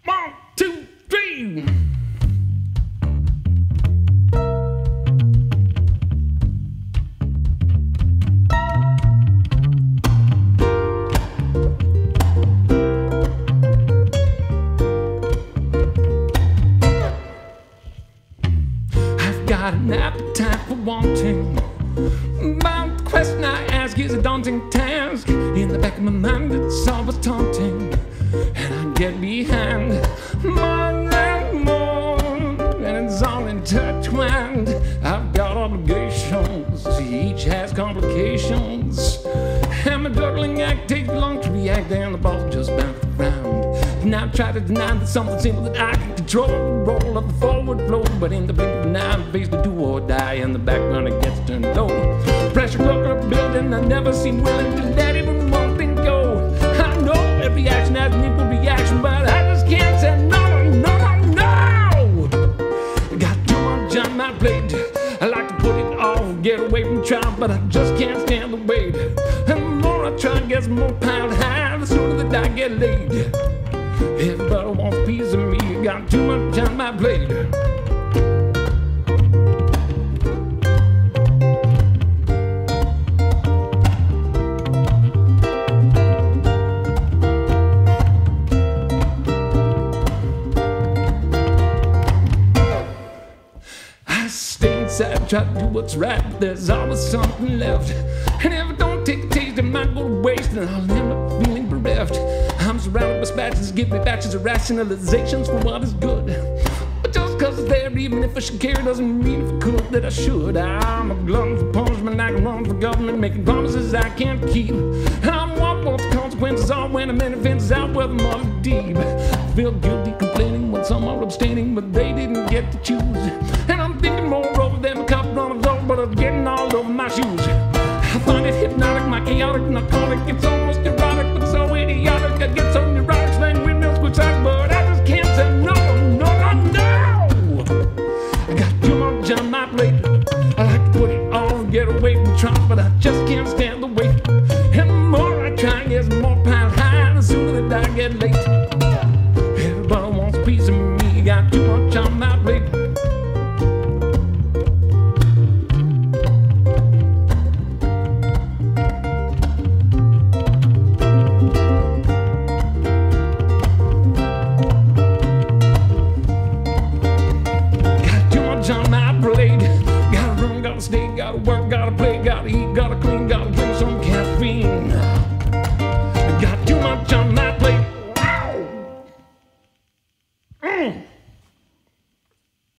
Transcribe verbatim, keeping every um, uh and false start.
One, two, three. I've got an appetite for wanting. My question I ask is a daunting task. In the back of my mind it's always taunting, and I get behind more and more, and it's all intertwined. I've got obligations, each has complications, and my juggling act takes long to react, and the ball's just bounced around. And I try to deny that something simple that I can control the roll of the forward flow, but in the blink of an eye I'm faced to do or die, and the back runner gets turned low. Pressure cooker building, I never seem willing to let even one thing go. I know every action has an equal reaction, but I just can't say no, no, no, no. I got too much on my plate. I like to put it off, get away from trying, but I just can't stand the weight. And the more I try, it gets more piled high, the sooner that I get laid. Everybody wants a piece of me, I got too much on my plate. I try to do what's right, but there's always something left. And if I don't take a taste, it might go to waste, and I'll end up feeling bereft. I'm surrounded by spatches, give me batches of rationalizations for what is good. But just cause it's there, even if I should care, doesn't mean if I could that I should. I'm a glutton for punishment, I can run for government, making promises I can't keep. And I want what the consequences are when a man offends out where the mother's deep. I feel guilty complaining when some are abstaining, but they didn't get to choose. And I'm thinking more over than a cop running over, but I'm getting all over my shoes. I find it hypnotic, my chaotic narcotic. It's almost erotic, but so idiotic. I get so neurotic, slang windmills quick side, but I just can't say no, no, no, no. I got too much on my plate. I like to put it on, get away from trying, but I just can't stand the weight. And the more I try, it gets more piled high, the sooner that I get late. Everybody wants a piece of me, got too much on my plate. On my plate, gotta run, gotta stay, gotta work, gotta play, gotta eat, gotta clean, gotta drink some caffeine. I got too much on my plate. Wow. Mm.